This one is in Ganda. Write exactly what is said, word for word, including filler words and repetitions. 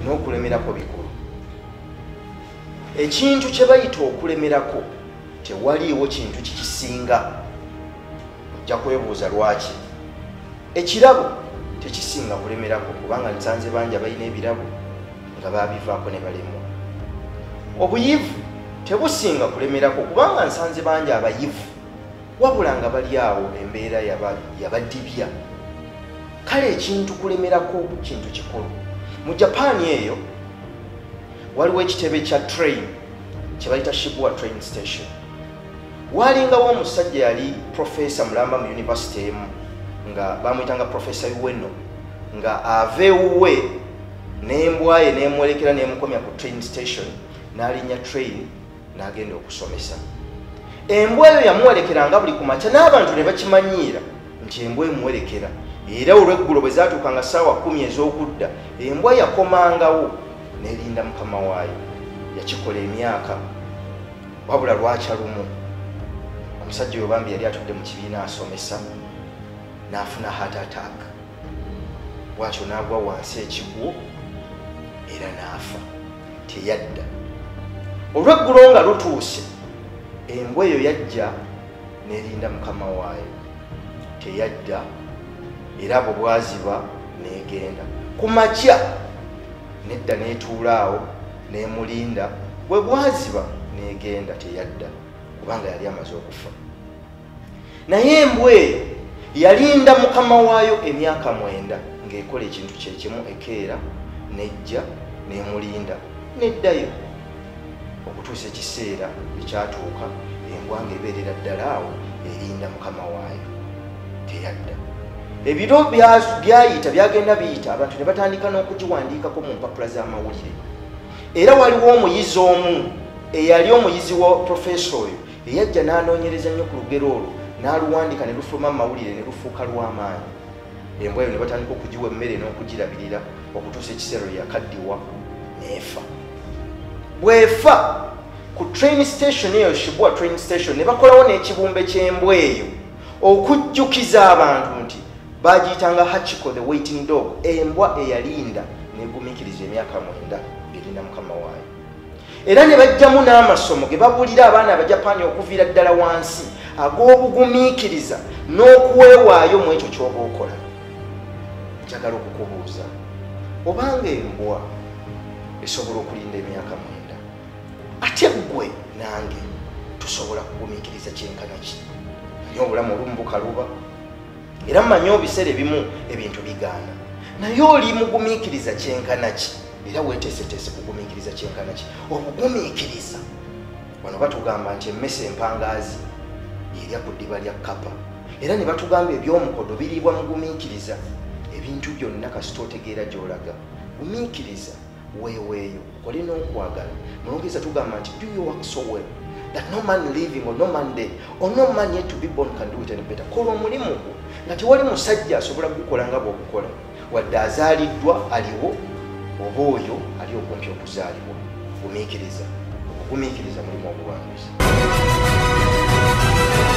n'okulemerako bikulu. Ekintu kye bayita okulemerako tewaliiwo kintu kikisinga. Ojja kwebuuza lwaki. Ekirabo tekisinga kulemerako kubanga nsanze bangi abalina ebirabo nga babivaako ne balemwa. Obuyivu tebusinga kulemerako kubanga nsanze bangi abayivu wabula nga bali awo embeera yabadibya. Kale ekintu kulemerako kintu kikulu. Mu Japan eyo waliwo ekitebe kya train kye bayita Shibuya train station. Walingawo omusajja yali professor mulamba mu university emu nga bamuyitanga Professor Ueno nga ave uwe n'embwa ye n'emwolekera n'emukomya ku train station n'alinya train n'agenda okusomesa. Embwa eyo yamuwerekeranga buli ku makya n'abantu ne bakimanyiira nti embwa emuwerekera. Era olw'eggulo bwe zaatuukanga ssaawa kumi ez'okudda embwa yakomangawo n'erinda mukama waayo. Yakikola emyaka wabula lwakyalumu omusajja oyo bambi yali atudde mu kibiina asomesa n'afuna heart attack. Bw'atyo n'agwa wansi ekigwo era n'afa. Teyadda. Olw'eggulo nga lutuuse embwa eyo yajja n'erinda mukama waayo. Teyadda era abo bwaziba n'egenda. Ku makya nedda n'etuula awo n'emulinda. Bwe bwaziba n'egenda. Teyadda kubanga yali amaze okufa. Naye embwa eyo yalinda mukama waayo emyaka mwenda ng'ekola ekintu kye kimu ekeera nejja n'emulinda neddayo okutuusa ekiseera ekyatuuka embwa ng'ebeerera ddala awo erinda mukama waayo. Teyadda. Ebiro byayita byagenda biyita abantu ne batandika n'okugiwandiikako mu mpapula z'amawulire. Era waliwo omuyizi omu eyali omuyizi wa professor oyo eyajja n'anoonyereza nnyo ku lugero olwo n'aluwandika ne lufuluma mu mawulire ne lufuuka lw'amaanyi. Embwa eyo ne batandika okugiwa emmere n'okugirabirira okutuusa ekiseera lwe yakaddiwa n'efa. Bw'efa ku train station eyo Shibuya train station ne bakolawo n'ekibumbe ky'embwa eyo okujjukiza abantu nti bagiyitanga Hachiko the waiting dog, embwa eyalinda n'egumiikiriza emyaka mwenda ng'erinda mukama waayo. Era ne bajjamu n'amasomo ge babuulira abaana Abajapani okuviira ddala wansi ag'obugumiikiriza n'okuweewaayo mu ekyo ky'oba okola. Njagala okukubuuza obanga embwa esobola okulinda emyaka mwenda ate ggwe nange tusobola kugumiikiriza kyenkana ki? Naye obulamu olumu bukaluba era mmanyi ebiseera ebimu ebintu bigaana. Naye oli mugumiikiriza kyenkana ki? Era weeteeseteese kugumiikiriza kyenkana ki? Obugumiikiriza wano batugamba nti emmese empangaazi erya ku ddiba lya kkapa. Era ne batugamba eby'omukodo biriibwa mugumiikiriza. Ebintu byonna kasita otegeera gy'olaga gumiikiriza weeweeyo okole n'okwagala. Mulungiza tugamba nti do your work so well that no man living or no man dead or no man yet to be born can do it any better. Kola omulimu gwo nga tewali musajja asobola kugukola nga bw'ogukola wadde azaaliddwa aliwo oba oyo ali okumpi okuzaalibwa. Gumiikiriza. Okugumiikiriza mulimu obuwanguzi.